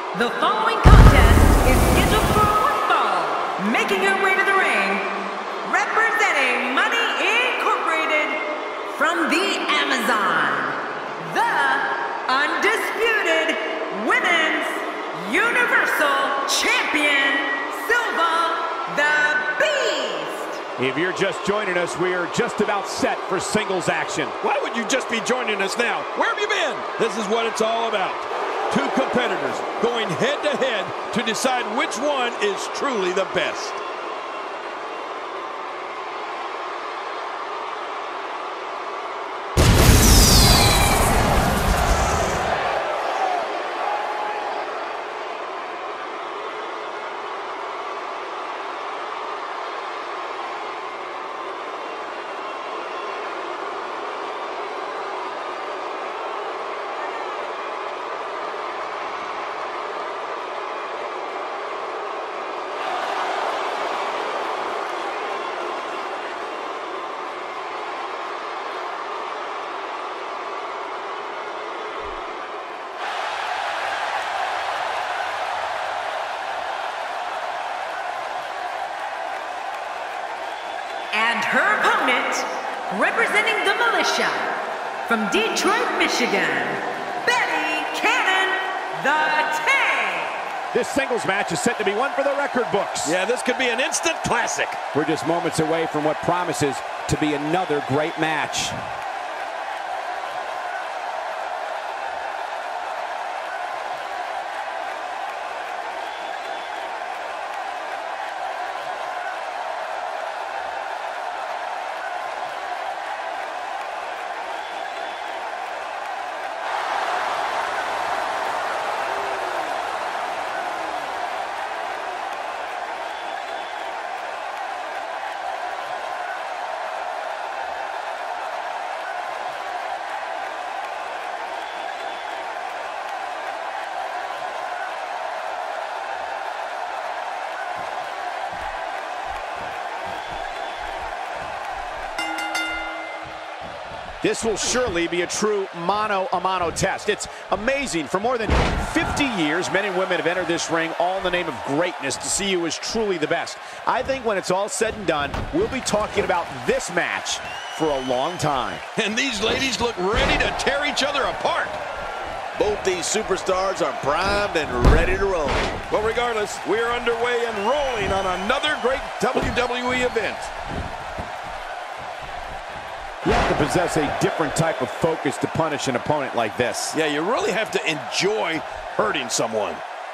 The following contest is scheduled for one fall. Making her way to the ring, representing Money Incorporated from the Amazon, the undisputed Women's Universal Champion, Silvia the Beast. If you're just joining us, we are just about set for singles action. Why would you just be joining us now? Where have you been? This is what it's all about. Two competitors going head-to-head to decide which one is truly the best. And her opponent, representing the militia, from Detroit, Michigan, McCannon, the Tank. This singles match is set to be one for the record books. Yeah, this could be an instant classic. We're just moments away from what promises to be another great match. This will surely be a true mano-a-mano test. It's amazing. For more than 50 years, men and women have entered this ring all in the name of greatness to see who is truly the best. I think when it's all said and done, we'll be talking about this match for a long time. And these ladies look ready to tear each other apart. Both these superstars are primed and ready to roll. Well, regardless, we are underway and rolling on another great WWE event. You have to possess a different type of focus to punish an opponent like this. Yeah, you really have to enjoy hurting someone.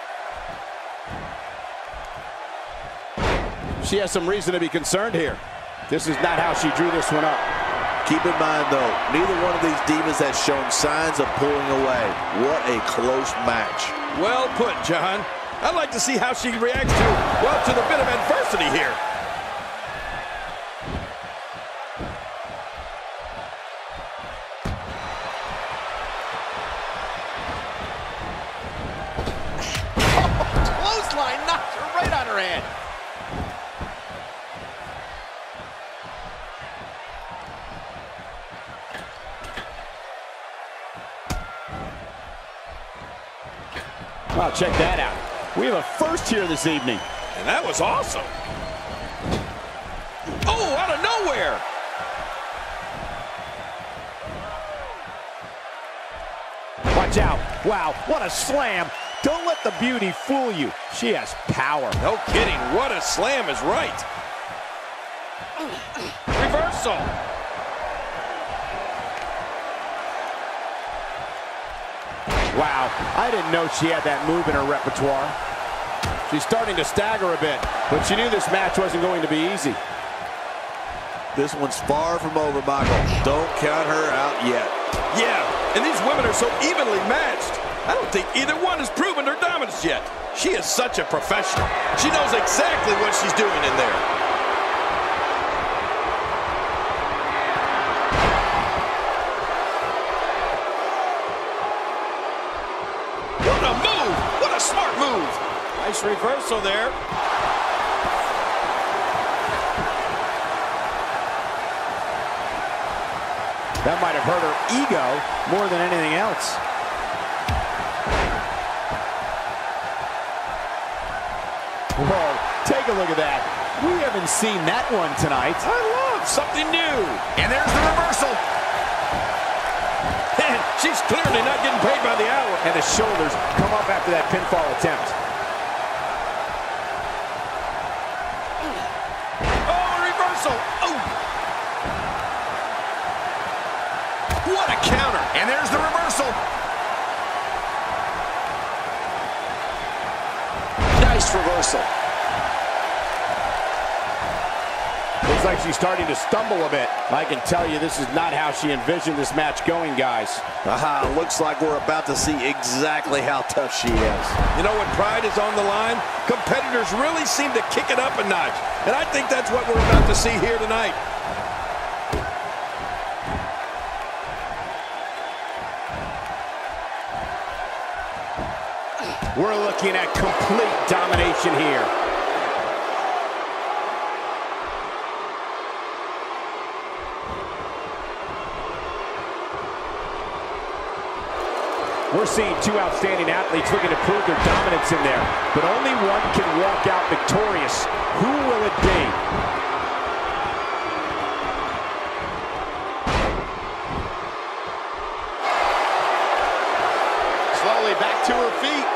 She has some reason to be concerned here. This is not how she drew this one up. Keep in mind, though, neither one of these divas has shown signs of pulling away. What a close match. Well put, John. I'd like to see how she reacts to the bit of adversity here. Clothesline knocked her right on her head. Well, check that out. We have a first here this evening. And that was awesome. Oh, out of nowhere. Watch out. Wow, what a slam. Don't let the beauty fool you. She has power. No kidding. What a slam is right. Reversal. Wow, I didn't know she had that move in her repertoire. She's starting to stagger a bit, but she knew this match wasn't going to be easy. This one's far from over, Michael. Don't count her out yet. Yeah, and these women are so evenly matched. I don't think either one has proven her dominance yet. She is such a professional. She knows exactly what she's doing in there. What a move! What a smart move! Nice reversal there. That might have hurt her ego more than anything else. Take a look at that. We haven't seen that one tonight. I love something new. And there's the reversal. She's clearly not getting paid by the hour. And the shoulders come up after that pinfall attempt. Oh, reversal. Oh. What a counter. And there's the reversal. Nice reversal. Looks like she's starting to stumble a bit. I can tell you this is not how she envisioned this match going, guys. Looks like we're about to see exactly how tough she is. You know, when pride is on the line, competitors really seem to kick it up a notch. And I think that's what we're about to see here tonight. We're looking at complete domination here. We're seeing two outstanding athletes looking to prove their dominance in there, but only one can walk out victorious. Who will it be? Slowly back to her feet.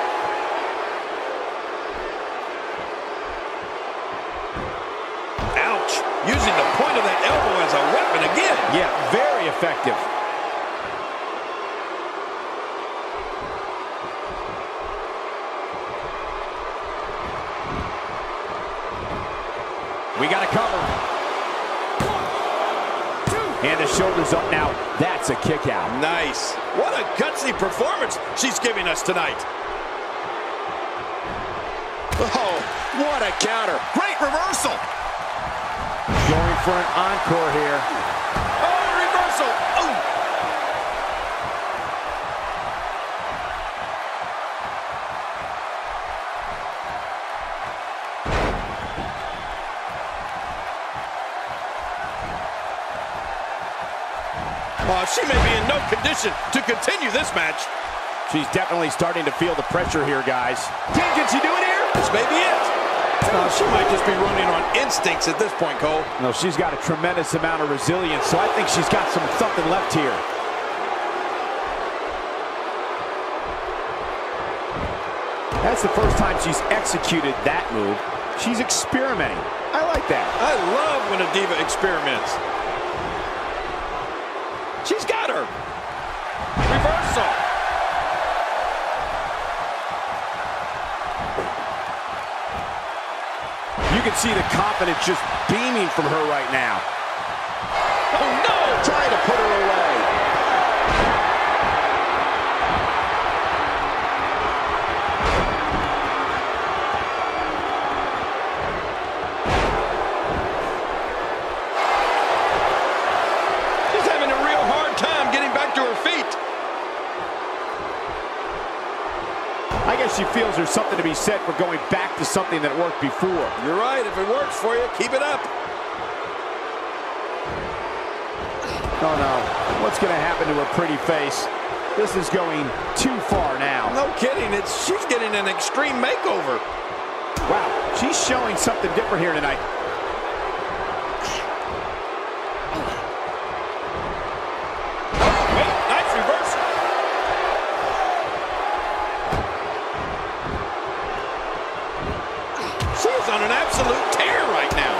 Ouch! Using the point of that elbow as a weapon again. Yeah, very effective. We got a cover. 1, 2. And the shoulders up now. That's a kick out. Nice. What a gutsy performance she's giving us tonight. Oh, what a counter. Great reversal. Going for an encore here. Oh, reversal. Oh. She may be in no condition to continue this match. She's definitely starting to feel the pressure here, guys. Can she do it here? This may be it. She might just be running on instincts at this point, Cole. No, she's got a tremendous amount of resilience, so I think she's got something left here. That's the first time she's executed that move. She's experimenting. I like that. I love when a diva experiments. She's got her. Reversal. You can see the confidence just beaming from her right now. Oh, no! Trying to put her away. She's having a real hard time getting back to her feet. I guess she feels there's something to be said for going back to something that worked before. You're right. If it works for you, keep it up. Oh, no. What's going to happen to her pretty face? This is going too far now. No kidding. She's getting an extreme makeover. Wow, she's showing something different here tonight. Wait, nice reversal. She is on an absolute tear right now.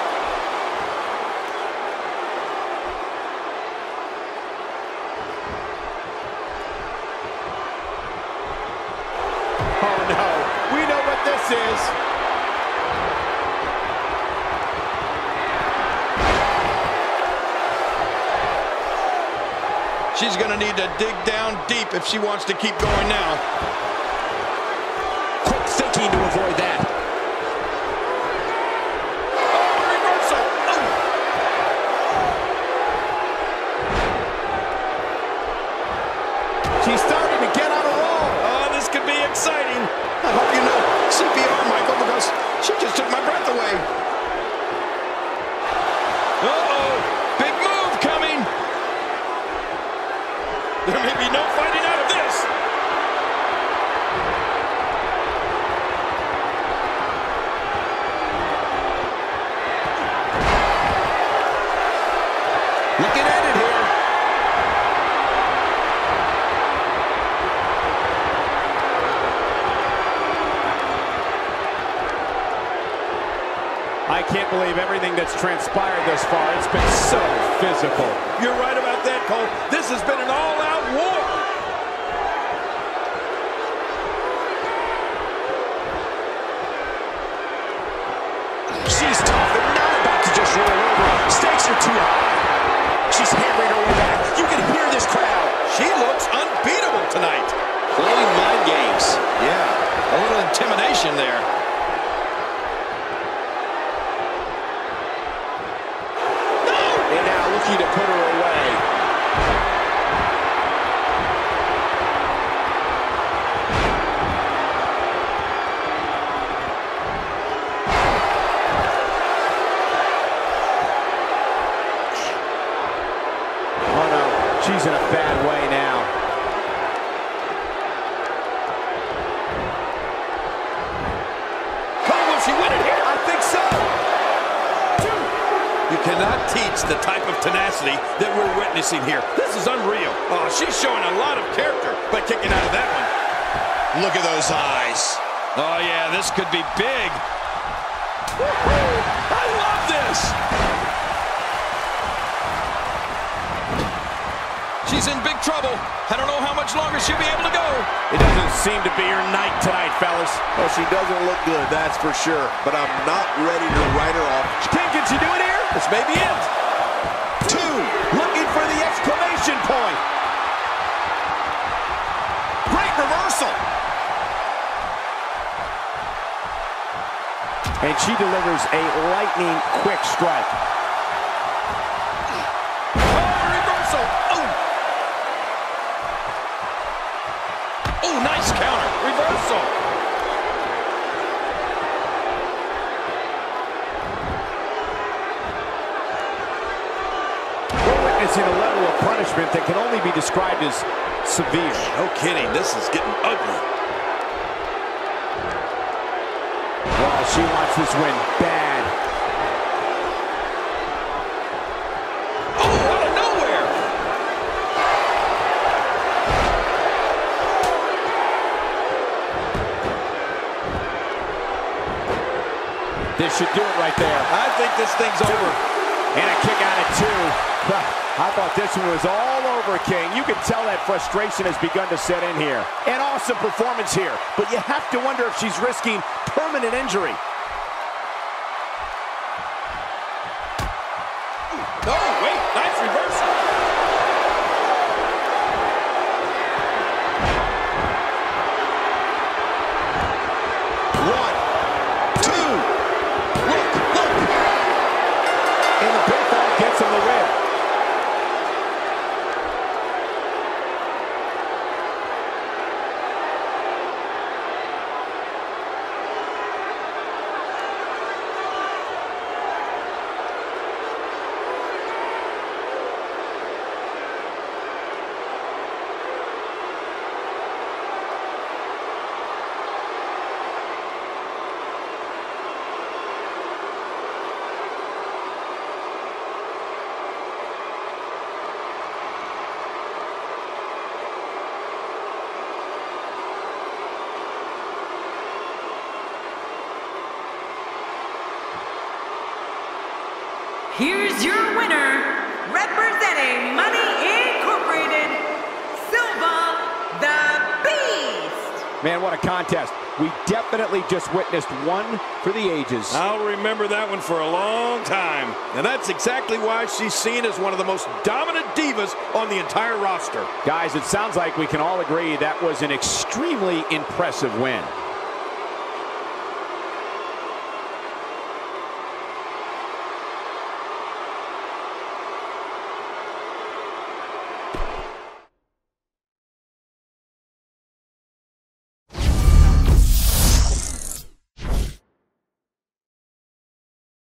Oh, no. We know what this is. She's going to need to dig down deep if she wants to keep going now. Quick thinking to avoid that. Oh, reversal. Oh. She's starting to get on a roll. Oh, this could be exciting. I hope you know CPR, Michael, because she just took my breath away. Uh-oh. Big move coming. There may be no fighting out of this. can't believe everything that's transpired thus far. It's been so physical. You're right about that, Cole. This has been an all-out war. She's tough and not about to just roll over. Stakes are too high. She's hammering her way back. You can hear this crowd. She looks unbeatable tonight. Playing mind games. Yeah, a little intimidation there. And now looking to put her away. Oh no, she's in a bad way now. Cole, will she win it here? I think so. You cannot teach the type of tenacity that we're witnessing here. This is unreal. Oh, she's showing a lot of character by kicking out of that one. Look at those eyes. Oh, yeah, this could be big. I love this. She's in big trouble. I don't know how much longer she'll be able to go. It doesn't seem to be her night tonight, fellas. Well, she doesn't look good, that's for sure. But I'm not ready to write her off. Can she do it here? This may be it. 2, looking for the exclamation point. Great reversal. And she delivers a lightning quick strike. Oh, reversal. Oh, nice counter. Reversal. We're witnessing a level of punishment that can only be described as severe. No kidding. This is getting ugly. Well, she wants this win bad. Oh, out of nowhere. This should do it right there. I think this thing's over. And a kick out at 2. I thought this one was all over, King. You can tell that frustration has begun to set in here. An awesome performance here, but you have to wonder if she's risking permanent injury. No, wait, nice reversal. One, two, look. And the pinfall gets him the win. Here's your winner, representing Money Incorporated, Silvia the Beast. Man, what a contest. We definitely just witnessed one for the ages. I'll remember that one for a long time. And that's exactly why she's seen as one of the most dominant divas on the entire roster. Guys, it sounds like we can all agree that was an extremely impressive win.